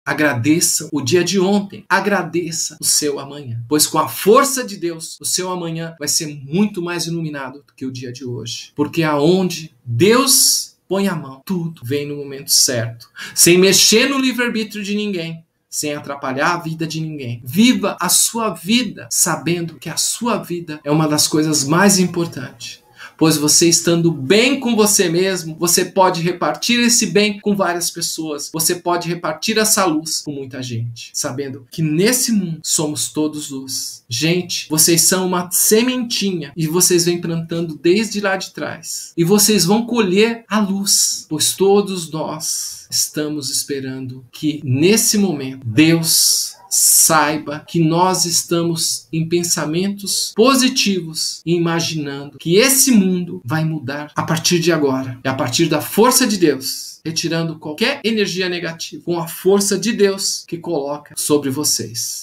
Agradeça o dia de ontem, agradeça o seu amanhã, pois com a força de Deus, o seu amanhã vai ser muito mais iluminado do que o dia de hoje, porque aonde Deus põe a mão, tudo vem no momento certo, sem mexer no livre-arbítrio de ninguém, sem atrapalhar a vida de ninguém. Viva a sua vida sabendo que a sua vida é uma das coisas mais importantes. Pois você estando bem com você mesmo, você pode repartir esse bem com várias pessoas. Você pode repartir essa luz com muita gente. Sabendo que nesse mundo somos todos luz. Gente, vocês são uma sementinha e vocês vêm plantando desde lá de trás. E vocês vão colher a luz. Pois todos nós estamos esperando que nesse momento Deus saiba que nós estamos em pensamentos positivos e imaginando que esse mundo vai mudar a partir de agora. E a partir da força de Deus, retirando qualquer energia negativa com a força de Deus que coloca sobre vocês.